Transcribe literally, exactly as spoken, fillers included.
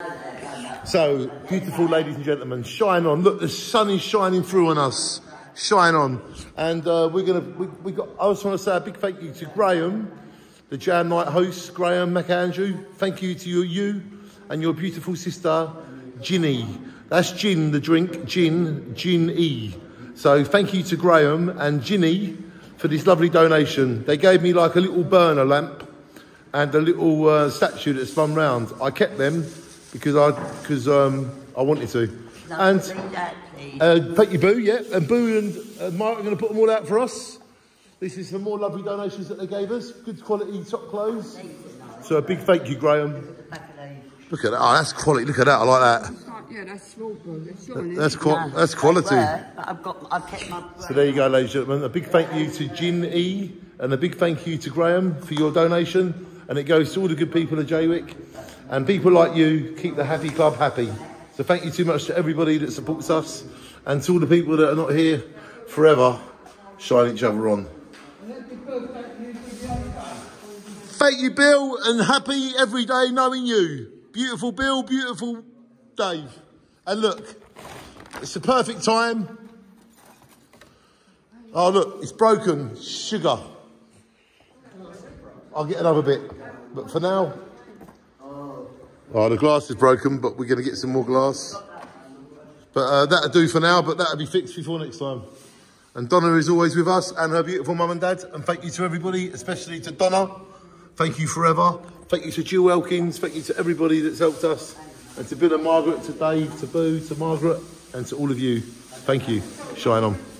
So, beautiful ladies and gentlemen, shine on. Look, the sun is shining through on us. Shine on. And uh, we're going to, we, we got, I just want to say a big thank you to Graham, the Jam Night host, Graham McAndrew. Thank you to you, you and your beautiful sister, Ginny. That's gin, the drink, gin, gin-e. So thank you to Graham and Ginny for this lovely donation. They gave me like a little burner lamp and a little uh, statue that spun round. I kept them because I because um, I wanted to. No, and that, uh, thank you, Boo. Yeah, and Boo and uh, Mark are going to put them all out for us. This is some more lovely donations that they gave us. Good quality top clothes. So a big thank you, Graham. Look at that. Oh, that's quality. Look at that. I like that. Yeah, that's small, bro. It's not an That's, qual no, that's quality. were, but I've got, I've kept my... So there you go, ladies and gentlemen. A big thank you to Gin E and a big thank you to Graham for your donation. And it goes to all the good people of Jaywick. And people like you keep the Happy Club happy. So thank you too much to everybody that supports us and to all the people that are not here forever, shine each other on. Thank you, Bill, and happy every day knowing you. Beautiful Bill, beautiful Dave. And look, it's the perfect time. Oh, look, it's broken. Sugar. I'll get another bit. But for now... Oh, the glass is broken, but we're going to get some more glass. But uh, that'll do for now, but that'll be fixed before next time. And Donna is always with us and her beautiful mum and dad. And thank you to everybody, especially to Donna. Thank you forever. Thank you to Jill Elkins. Thank you to everybody that's helped us. And to Bill and Margaret, to Dave, to Boo, to Margaret, and to all of you. Thank you. Shine on.